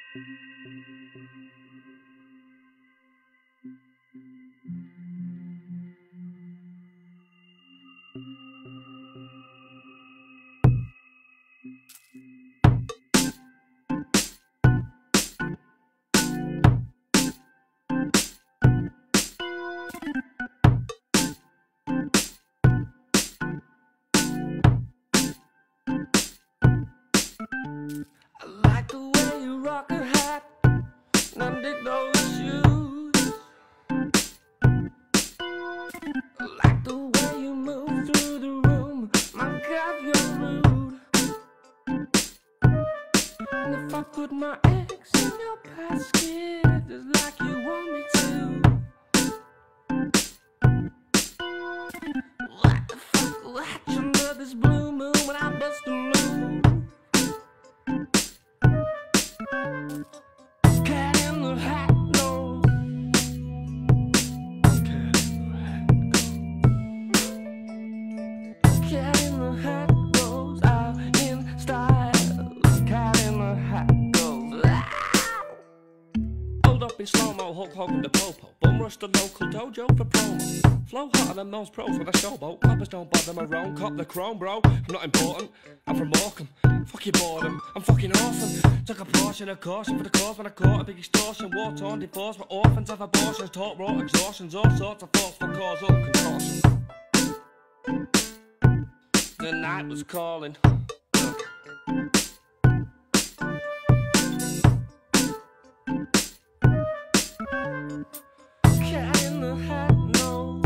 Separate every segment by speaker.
Speaker 1: I like the way you rock a hat and I dig those shoes. I like the way you move through the room. My God, you're rude. And if I put my eggs in your basket, just like you want me to, what the fuck will hatch under this blue moon when I bust a move? Cat in the hat knows. Cat in the hat goes out in style. Cat in the hat goes out. Hold up in slow-mo, Hulk Hogan the popo. Bum rush the local dojo for promo. Flow harder than most pros with a showboat. Coppers don't bother my own. Cop the chrome, bro. I'm not important. I'm from Morecambe. Fuck your boredom. I'm fucking awesome. Took a portion of caution for the cause when I caught a big extortion. War-torn, divorce, but orphans have abortions. Talk raw exhaustions, all sorts of force for causal contortion. The night was calling. Cat in the hat knows.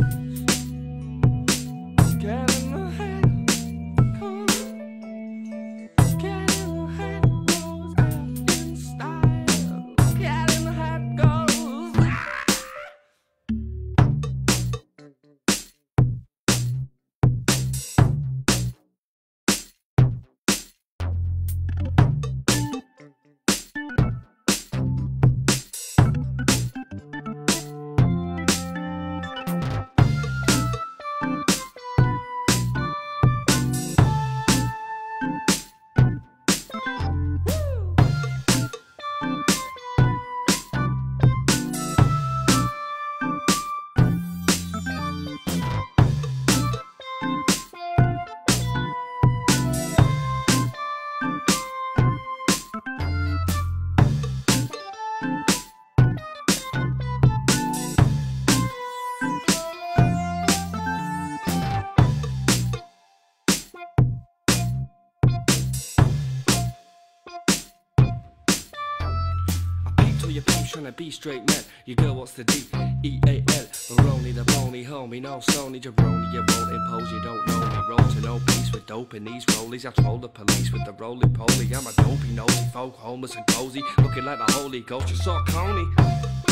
Speaker 1: Cat in the hat goes. Cat in the hat goes out in style. Cat in the hat goes. Your peeps trying to be straight man. Your girl wants the D-E-A-L. Baroni the bony homie. No Sony jabroni. You won't impose, you don't know me. Roll to no peace with dope in these rollies. I troll the police with the roly-poly. I'm a dopey nosy folk, homeless and cozy, looking like the Holy Ghost. You saw Coney.